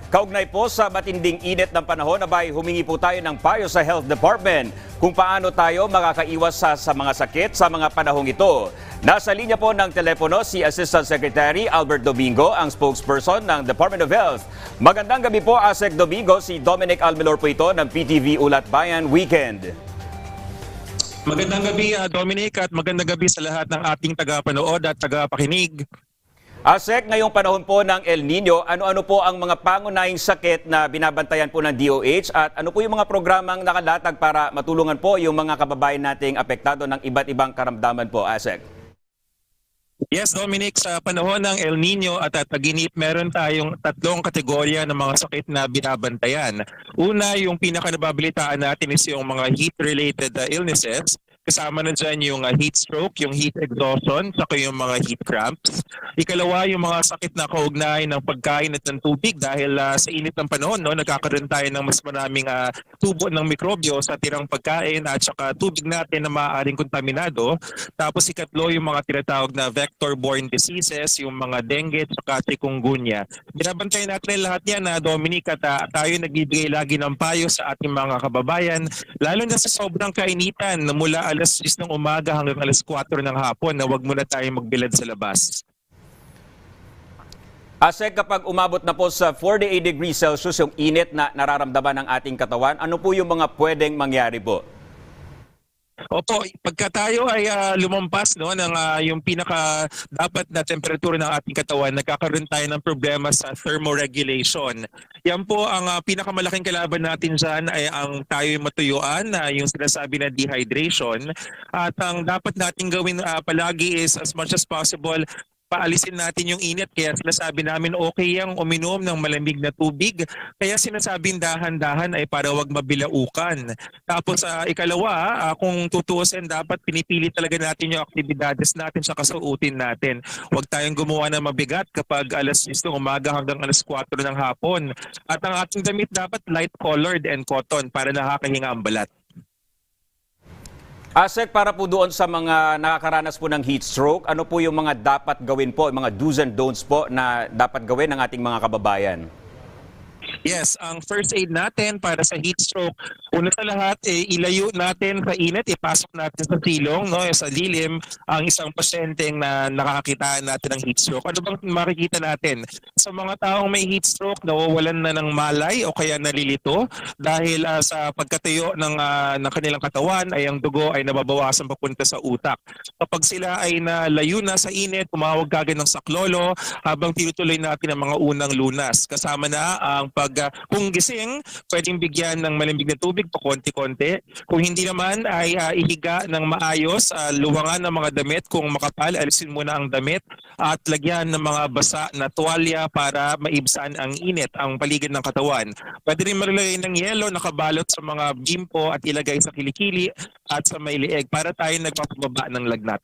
Kaugnay po sa matinding init ng panahon, abay humingi po tayo ng payo sa Health Department kung paano tayo makakaiwas sa mga sakit sa mga panahong ito. Nasa linya po ng telepono si Assistant Secretary Albert Domingo, ang spokesperson ng Department of Health. Magandang gabi po, Asec Domingo. Si Dominic Almelor po ito ng PTV Ulat Bayan Weekend. Magandang gabi, Dominic, at magandang gabi sa lahat ng ating tagapanood at tagapakinig. Asec, ngayong panahon po ng El Nino, ano-ano po ang mga pangunahing sakit na binabantayan po ng DOH at ano po yung mga programang nakalatag para matulungan po yung mga kababayan nating apektado ng iba't ibang karamdaman po, Asec? Yes, Dominic, sa panahon ng El Nino at Tag-init, meron tayong tatlong kategorya ng mga sakit na binabantayan. Una, yung pinaka-nababalitaan natin is yung mga heat-related illnesses. Kasama na dyan yung heat stroke, yung heat exhaustion, saka yung mga heat cramps. Ikalawa, yung mga sakit na kaugnay ng pagkain at ng tubig dahil sa init ng panahon, nagkakaroon tayo ng mas maraming tubo ng mikrobyo sa tirang pagkain at saka tubig natin na maaaring kontaminado. Tapos ikatlo, yung mga tinatawag na vector-borne diseases, yung mga dengue at saka chikungunya. Binabantayan natin lahat yan, Dominic, at tayo nagbibigay lagi ng payo sa ating mga kababayan, lalo na sa sobrang kainitan na mula alas 10 ng umaga hanggang alas 4 ng hapon na wag muna tayong magbilad sa labas. Asek, kapag umabot na po sa 48 degrees Celsius yung init na nararamdaman ng ating katawan, ano po yung mga pwedeng mangyari po? Opo, pagka tayo ay lumampas ng yung pinaka dapat na temperatura ng ating katawan, nagkakaroon tayo ng problema sa thermoregulation. Yan po ang pinakamalaking kalaban natin dyan ay ang tayo matuyuan, yung sinasabi na dehydration. At ang dapat natin gawin palagi is as much as possible, paalisin natin yung init, kaya sinasabi namin okay yung uminom ng malamig na tubig. Kaya sinasabing dahan-dahan ay para wag mabilaukan. Tapos ikalawa, kung tutuusin, dapat pinipili talaga natin yung aktibidades natin sa kasuotin natin. Huwag tayong gumawa ng mabigat kapag alas 6 ng umaga hanggang alas 4 ng hapon. At ang ating damit dapat light colored and cotton para nakakahinga ang balat. Asek, para po doon sa mga nakakaranas po ng heat stroke, ano po yung mga dapat gawin po, mga do's and don'ts po na dapat gawin ng ating mga kababayan? Yes, ang first aid natin para sa heat stroke, una sa lahat, ilayo natin sa init, ipasok natin sa silong, sa lilim, ang isang pasyenteng na nakakita natin ng heat stroke. Ano bang makikita natin? Sa mga taong may heat stroke, nawawalan na ng malay o kaya nalilito dahil sa pagkatayo ng kanilang katawan ay ang dugo ay nababawasan papunta sa utak. Kapag sila ay nalayo na sa init, tumawag kagad ng saklolo habang tinutuloy natin ang mga unang lunas. Kasama na ang kung gising, pwedeng bigyan ng malamig na tubig pa konti-konti. Kung hindi naman ay ihiga ng maayos, luwangan ng mga damit. Kung makapal, alisin muna ang damit at lagyan ng mga basa na tuwalya para maibsan ang init, ang paligid ng katawan. Pwede rin maglagay ng yelo nakabalot sa mga bimpo at ilagay sa kilikili at sa may lieg para tayo nagpapababa ng lagnat.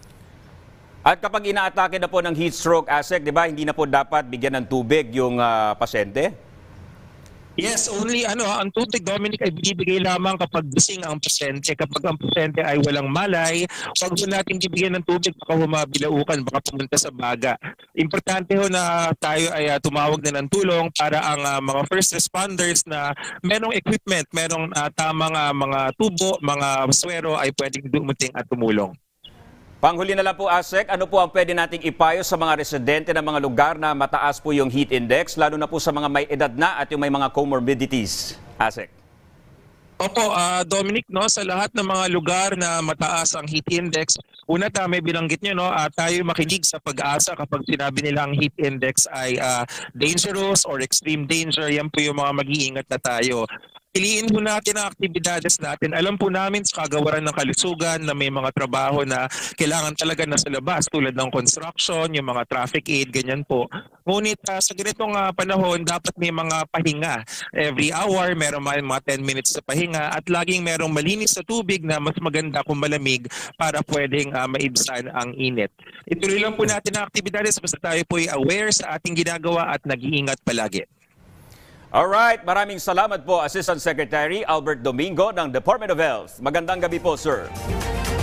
At kapag inaatake na po ng heat stroke, Asek, di ba, hindi na po dapat bigyan ng tubig yung pasyente? Yes, only ang tubig, Dominic, ay binibigay lamang kapag gising ang pasyente. Kapag ang pasyente ay walang malay, huwag mo natin bibigyan ng tubig, baka humabilaukan, baka pumunta sa baga. Importante ho na tayo ay tumawag na ng tulong para ang mga first responders na merong equipment, merong tamang mga tubo, mga swero ay pwedeng dumating at tumulong. Panghuli na lang po, Asek, ano po ang pwede nating ipayo sa mga residente ng mga lugar na mataas po yung heat index, lalo na po sa mga may edad na at yung may mga comorbidities, Asek? Opo, Dominic, sa lahat ng mga lugar na mataas ang heat index, una may binanggit nyo, tayo makinig sa Pag-asa kapag sinabi nila ang heat index ay dangerous or extreme danger, yan po yung mga mag-iingat na tayo. Piliin po natin ang aktibidades natin. Alam po namin sa kagawaran ng kalusugan na may mga trabaho na kailangan talaga nasa labas tulad ng construction, yung mga traffic aid, ganyan po. Ngunit sa ganitong panahon, dapat may mga pahinga. Every hour, meron mga 10 minutes sa pahinga at laging merong malinis na tubig na mas maganda kung malamig para pwedeng maibsan ang init. Ituloy lang po natin ang aktibidades basta tayo po ay aware sa ating ginagawa at nag-iingat palagi. Alright, maraming salamat po, Assistant Secretary Albert Domingo ng Department of Health. Magandang gabi po, sir.